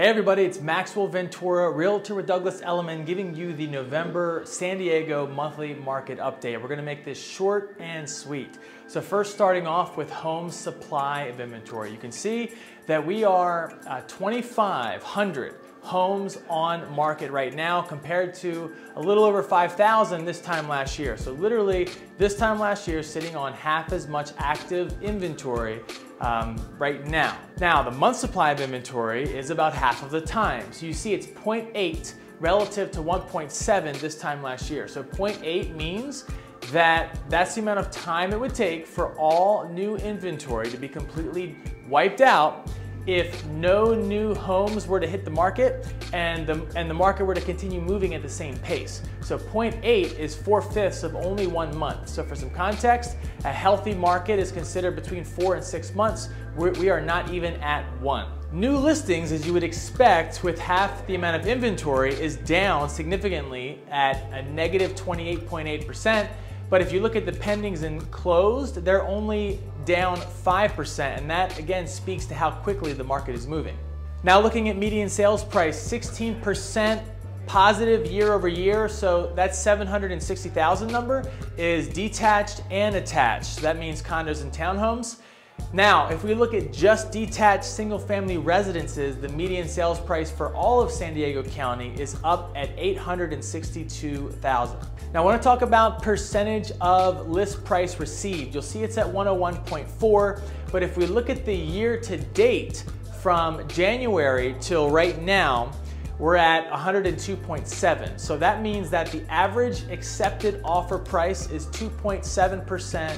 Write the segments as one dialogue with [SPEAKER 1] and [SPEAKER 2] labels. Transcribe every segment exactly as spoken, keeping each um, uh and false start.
[SPEAKER 1] Hey everybody, it's Maxwell Ventura, Realtor with Douglas Elliman, giving you the November San Diego monthly market update. We're gonna make this short and sweet. So first, starting off with home supply of inventory. You can see that we are uh, twenty-five hundred homes on market right now compared to a little over five thousand this time last year. So literally this time last year, sitting on half as much active inventory um, right now. Now the month supply of inventory is about half of the time. So you see it's zero point eight relative to one point seven this time last year. So zero point eight means that that's the amount of time it would take for all new inventory to be completely wiped out if no new homes were to hit the market and the, and the market were to continue moving at the same pace. So zero point eight is four-fifths of only one month. So for some context, a healthy market is considered between four and six months. We're, we are not even at one. New listings, as you would expect with half the amount of inventory, is down significantly at a negative twenty-eight point eight percent. But if you look at the pendings and closed, they're only down five percent, and that again speaks to how quickly the market is moving. Now looking at median sales price, sixteen percent positive year over year, so that seven hundred sixty thousand number is detached and attached. So that means condos and townhomes. Now, if we look at just detached single-family residences, the median sales price for all of San Diego County is up at eight hundred sixty-two thousand. Now, I want to talk about percentage of list price received. You'll see it's at one oh one point four, but if we look at the year to date from January till right now, we're at one hundred two point seven. So that means that the average accepted offer price is two point seven percent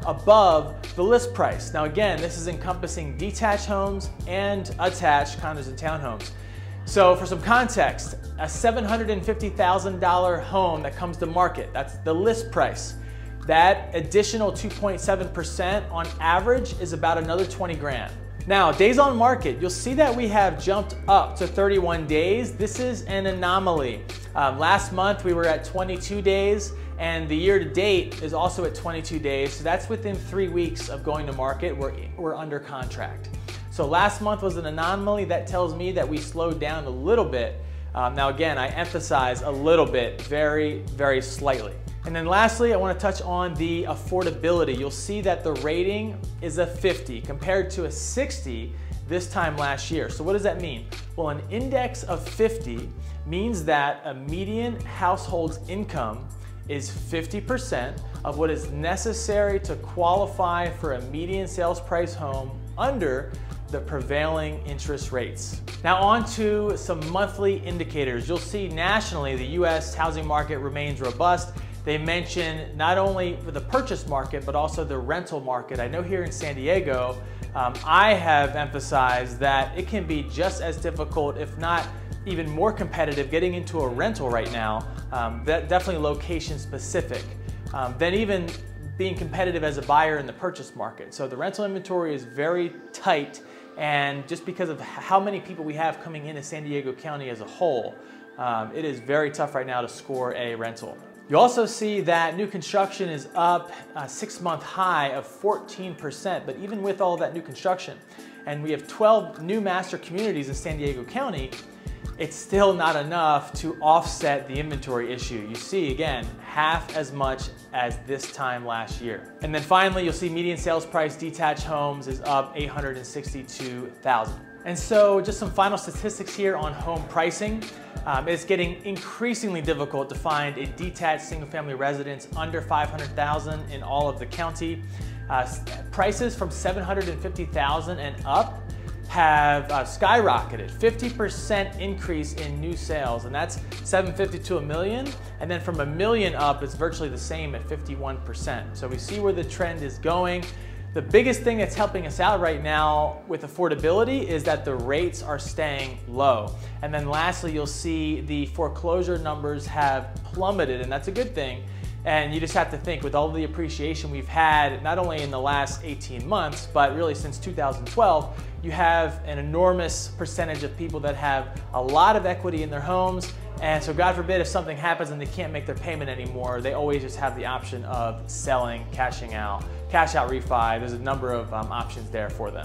[SPEAKER 1] above the list price. Now again, this is encompassing detached homes and attached condos and townhomes. So for some context, a seven hundred fifty thousand dollar home that comes to market, that's the list price. That additional two point seven percent on average is about another twenty grand. Now, days on market, you'll see that we have jumped up to thirty-one days. This is an anomaly. Um, last month we were at twenty-two days, and the year to date is also at twenty-two days. So that's within three weeks of going to market. We're, we're under contract. So last month was an anomaly. That tells me that we slowed down a little bit. Um, now again, I emphasize a little bit, very, very slightly. And then lastly, I want to touch on the affordability. You'll see that the rating is a fifty compared to a sixty this time last year. So what does that mean? Well, an index of fifty means that a median household's income is fifty percent of what is necessary to qualify for a median sales price home under the prevailing interest rates. Now on to some monthly indicators. You'll see nationally the U S housing market remains robust. They mention not only for the purchase market, but also the rental market. I know here in San Diego, um, I have emphasized that it can be just as difficult, if not even more competitive, getting into a rental right now. Um, that definitely location specific, um, than even being competitive as a buyer in the purchase market. So the rental inventory is very tight, and just because of how many people we have coming into San Diego County as a whole, um, it is very tough right now to score a rental. You also see that new construction is up a six-month high of fourteen percent, but even with all that new construction, and we have twelve new master communities in San Diego County, it's still not enough to offset the inventory issue. You see, again, half as much as this time last year. And then finally, you'll see median sales price detached homes is up eight hundred sixty-two thousand. And so just some final statistics here on home pricing. Um, it's getting increasingly difficult to find a detached single-family residence under five hundred thousand in all of the county. Uh, prices from seven hundred fifty thousand and up have uh, skyrocketed, fifty percent increase in new sales, and that's seven hundred fifty to a million. And then from a million up, it's virtually the same at fifty-one percent. So we see where the trend is going. The biggest thing that's helping us out right now with affordability is that the rates are staying low. And then lastly, you'll see the foreclosure numbers have plummeted, and that's a good thing. And you just have to think, with all the appreciation we've had, not only in the last eighteen months, but really since two thousand twelve, you have an enormous percentage of people that have a lot of equity in their homes. And so God forbid if something happens and they can't make their payment anymore, they always just have the option of selling, cashing out, cash out refi. There's a number of um, options there for them.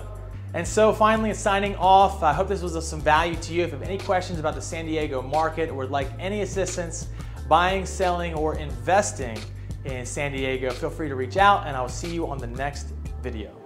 [SPEAKER 1] And so finally, signing off, I hope this was of some value to you. If you have any questions about the San Diego market or would like any assistance buying, selling, or investing in San Diego, feel free to reach out, and I will see you on the next video.